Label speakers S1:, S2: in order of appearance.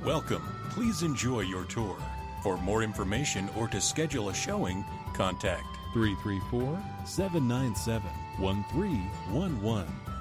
S1: Welcome. Please enjoy your tour. For more information or to schedule a showing, contact
S2: 334 797 1311.